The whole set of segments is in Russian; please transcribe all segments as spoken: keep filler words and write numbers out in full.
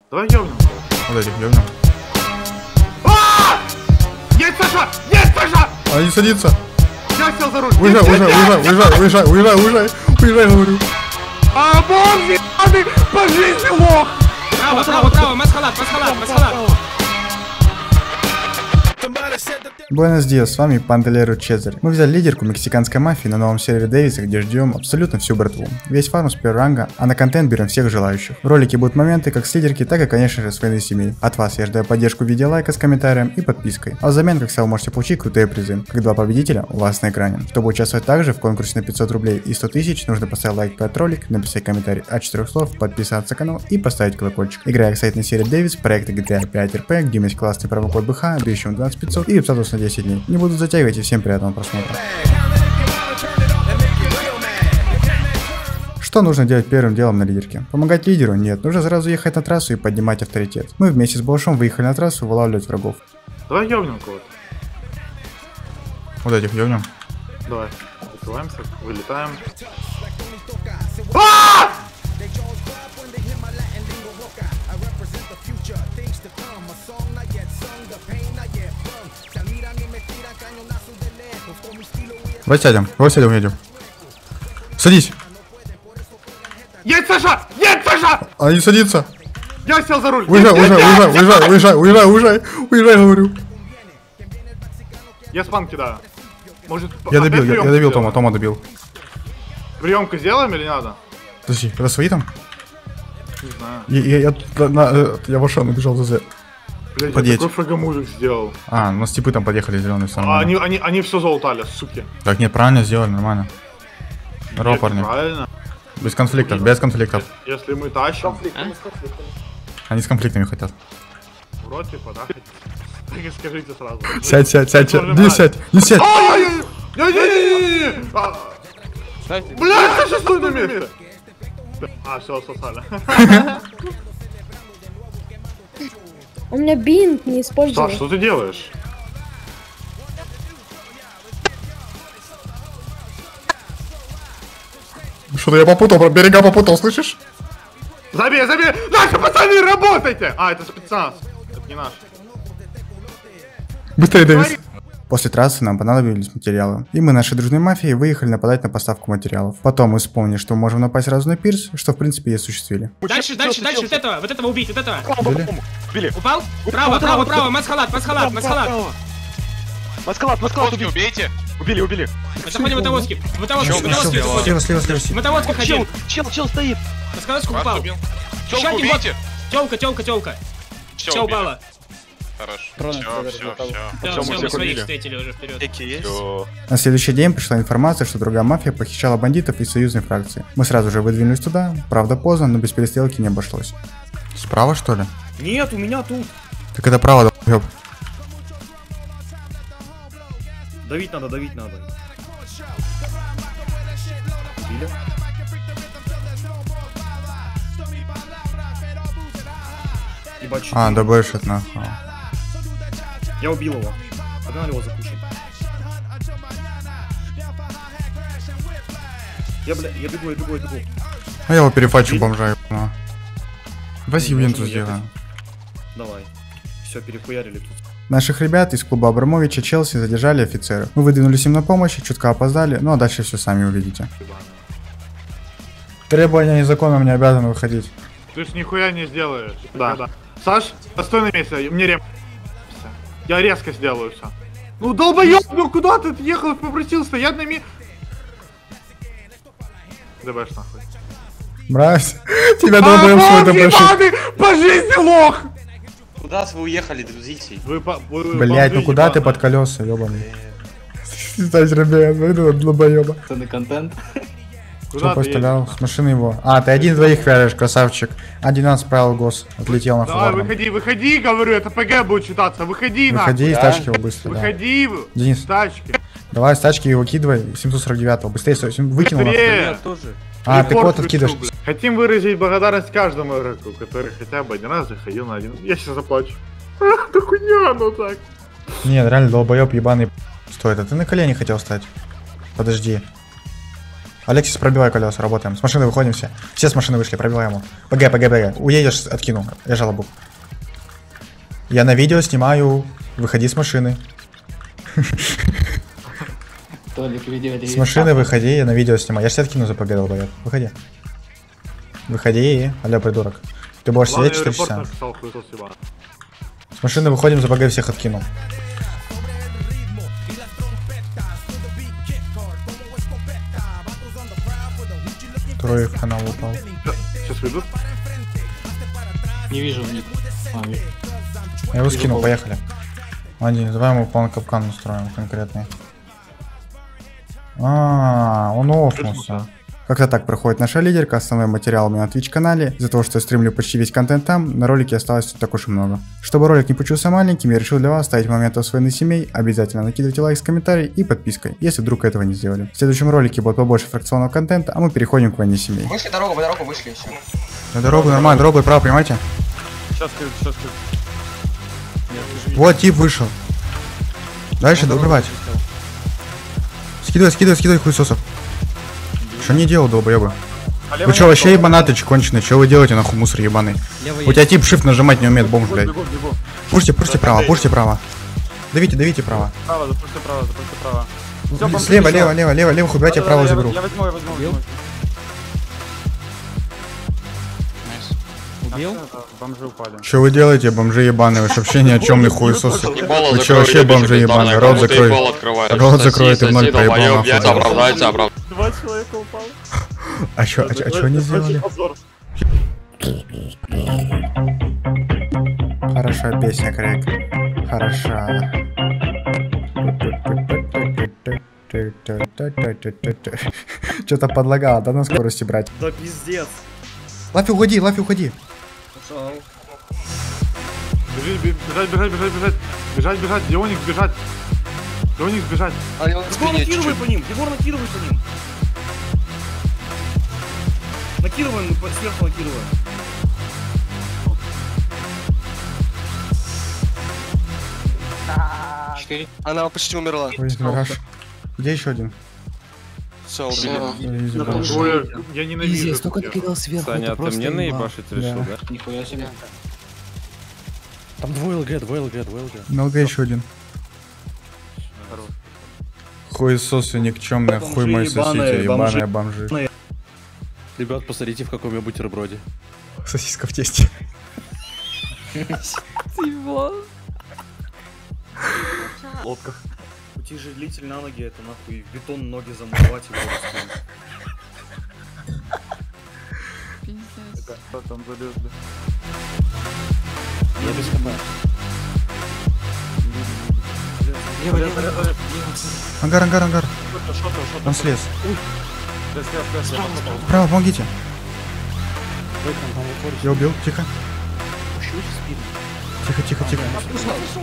Давай ёбнем. Вот этих ёбнем. Есть, Саша! Есть, Саша! А не садится. Я сел за руль. Уезжай, уезжай, уезжай, уезжай, уезжай, уезжай, уезжай, уезжай, говорю. А, бог ебаный, по жизни лох! Право, право, право, масхалат, масхалат, масхалат. Буэнос диас, с вами Пантелеро Чезарь. Мы взяли лидерку мексиканской мафии на новом сервере Дэвиса, где ждем абсолютно всю братву. Весь фарм с первого ранга, а на контент берем всех желающих. В ролике будут моменты как с лидерки, так и, конечно же, с войны семей. От вас я ждаю поддержку в виде лайка с комментарием и подпиской. А взамен, как всегда, вы можете получить крутые призы. Как два победителя у вас на экране. Чтобы участвовать также в конкурсе на пятьсот рублей и сто тысяч, нужно поставить лайк под ролик, написать комментарий от четырёх слов, подписаться на канал и поставить колокольчик. Играю, кстати, на серии Дэвис, проекта джи ти эй пять эр пи, где есть классный промокод бэ ха, дающий вам двадцать пятьсот и статус на десять дней. Не буду затягивать и всем приятного просмотра. Что нужно делать первым делом на лидерке? Помогать лидеру? Нет, нужно сразу ехать на трассу и поднимать авторитет. Мы вместе с Балшом выехали на трассу вылавливать врагов. Давай ёбнем кого-то. Вот этих ёбнем. Давай. Закрываемся, вылетаем. А! Давай сядем, давай сядем, едем. Садись. Есть, Саша! Есть, Саша! А не садится. Я сел за руль. Уезжай, Есть, уезжай, есть, уезжай, уезжай, уезжай, уезжай, уезжай, уезжай, говорю. Я спан кидаю. Может, Я добил, я, я добил сделаем? Тома, Тома добил. Приемку сделаем или надо? Подожди, это свои там? Не знаю. Я, я, я, на, э, я в Ашан убежал за З. Блядь, Подъедь. я такой фрагомужик сделал. А, у нас типы там подъехали зеленые, все А нормально. они, они, они все заутали, суки. Так, нет, правильно сделали, нормально. Ро, Нет, парни. правильно. Без конфликтов, без конфликтов. Если мы тащим, Они с конфликтами хотят. в рот типа, да? Так и скажите сразу. Сядь, сядь, сядь, сядь, Тоже не брать. сядь, не сядь. Не-не-не-не-не! Блядь, Саша, стой на месте! А, все, сосали. У меня бинт не использовал. Саш, что ты делаешь? Что-то я попутал, про берега попутал, слышишь? Забей, забей! Наши пацаны, работайте! А, это спецназ. Это не наш. Быстрее, Дэвис. После трассы нам понадобились материалы, и мы нашей дружной мафией выехали нападать на поставку материалов. Потом мы вспомнили, что мы можем напасть сразу на пирс, что в принципе и осуществили. Дальше, дальше, дальше, вот этого, вот этого убить, вот этого. Били? Упал? Право, право, право, масхалат, масхалат, масхалат. Маскалат, маскалат, убейте, убейте. Убили, убили. Заходим в мотовозки. В мотовозки, в Чё, мотовозки слева, заходим. Слева, слева, слева. В мотовозки Чел, ходим. чел, чел стоит. Маскалатку Вас упал. убил. Еще Челку один вот. убейте. Телка, телка, телка. Все, Все упало. Хорошо. Все, все, все. Да, Всё, все, мы мы всех своих убили. встретили уже вперед. Все. На следующий день пришла информация, что другая мафия похищала бандитов из союзной фракции. Мы сразу же выдвинулись туда, правда поздно, но без перестрелки не обошлось. Справа что ли? Нет, у меня тут. Так это право, да. Давить надо, давить надо. Убили? Ебать, четыре. А, ДБшит нахуй. Я убил его. Погнали его запушим. Я, бля, я бегу, я бегу, я бегу. А я его перефачу бомжа, ебаного. Возьми Не, ленту можем сделаем. ехать. Давай. Все, перехуярили тут. Наших ребят из клуба Абрамовича Челси задержали офицеры. Мы выдвинулись им на помощь, чутка опоздали, ну а дальше все сами увидите. Требования и законом не обязаны выходить. Ты ж нихуя не сделаешь. Да. да. Саш, постой на месте, мне рем... Я резко сделаю все. Ну долбоёб, ну куда ты ехал, попросил стоять на ми... ДБш нахуй. Брать, тебя долбоем свой ДБшит. По жизни лох! Куда вы уехали, друзья? Вы по... вы- вы Блять, ну бомжи куда ты ебаные. под колеса, ёбаный? Кстати, ребят, выйду от долбоеба. Это на контент? Куда Кто ты пострелял? едешь? С машины его. А, ты один из двоих вяжешь, красавчик. Один нас справил гос. Отлетел на Давай, флорном. выходи, выходи, говорю, это ПГ будет читаться, выходи нахуй. Выходи из тачки его быстро, да. Выходи, Денис. с тачки. Давай с тачки его кидывай. семьсот сорок девятого. Быстрее, стой, выкинул нас. Быстрее. А, ты Репорт код откидываешь. включу, бля. Хотим выразить благодарность каждому игроку, который хотя бы один раз заходил на один. Я сейчас заплачу. Ах, да хуйня, ну так. Нет, реально долбоеб ебаный. Стой, это ты на колени хотел стать? Подожди. Алексис, пробивай колеса, работаем. С машины выходим все. Все с машины вышли, пробиваем его. ПГ, ПГ, ПГ. Уедешь, откину. Я жалобу. Я на видео снимаю. Выходи с машины. С машины выходи, я на видео снимаю. Я же откину за ПГ, долбоёб. Выходи. Выходи, алло, придурок. Ты будешь сидеть четыре часа. С машины выходим, за ПГ всех откинул. Трое в канал упал. Сейчас выйдут. Не вижу ник. А, вижу. Я его скинул, поехали. Один, давай ему полный капкан устроим конкретный. А, он офнулся. Как-то так проходит наша лидерка, основной материал у меня на Twitch канале. Из-за того, что я стримлю почти весь контент там, на ролике осталось не так уж и много. Чтобы ролик не получился маленьким, я решил для вас ставить моменты с войны семей. Обязательно накидывайте лайк с комментарием и подпиской, если вдруг этого не сделали. В следующем ролике будет побольше фракционного контента, а мы переходим к войне семей. Вышли дорогу, по дорогу вышли все. На дорогу нормально, дорогу право, понимаете? Сейчас, сейчас, сейчас. Вот тип вышел. Дальше добивать. Скидывай, скидывай, скидывай хуесосов. Что не делал, долбоёбы? Вы что, вообще ебанаты конченые? Что вы делаете, нахуй, мусор ебаный? У тебя тип shift нажимать не умеет, бомж, блядь. Пушьте, пушьте право, пушьте право. Давите, давите право. Право, запусти право, запусти право. Слева, лево, лево, лево, лево, хуй, я право заберу. Я возьму, я возьму, возьму. Убил? Бомжи упали. Что вы делаете, бомжи ебаные? Вы ж вообще ни о чем не хуесосы. Вы что вообще бомжи ебаные? Рот закрой. Рот закрой, ты в ноль проебал, нахуй. Оправдается, оправдается. Два человека упало. А чё, а чё, а чё они сделали? Хорошая песня, Крейг. Хороша. Что-то подлагало, да, на скорости брать. Да пиздец. Лафи, уходи, Лафи, уходи. Пошел. Бежи, бежать, бежать, бежать, бежать. Бежать, бежать, Дионик, бежать. Дионик, бежать. Егор, накидывай по ним, Егор, накидывай по ним. Накидываем, мы сверху накидываем. Четыре. Она почти умерла. Ой, гараж. Где еще один? Все, убили. Ой, я ненавижу. Я столько накидал сверху. Саня, а ты мне наебашить решил, да? Нихуя себе. Там двое ЛГ, двое ЛГ, двое ЛГ. На ЛГ еще один. Хуесосы никчемные, хуй мой сосите, ебаные бомжи. Ребят, посмотрите, в каком я бутерброде. Сосиска в тесте. Лодка. Утяжелитель на ноги, это нахуй в бетон ноги замуровать и Что там залезли? Я без КП. Лево, лево, лево. Ангар, ангар, ангар. Он слез. Право, помогите. Я убил, тихо. Тихо, тихо, тихо.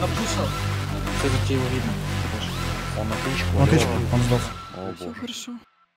Все, его видно. Он тычку, он сдох. Все хорошо.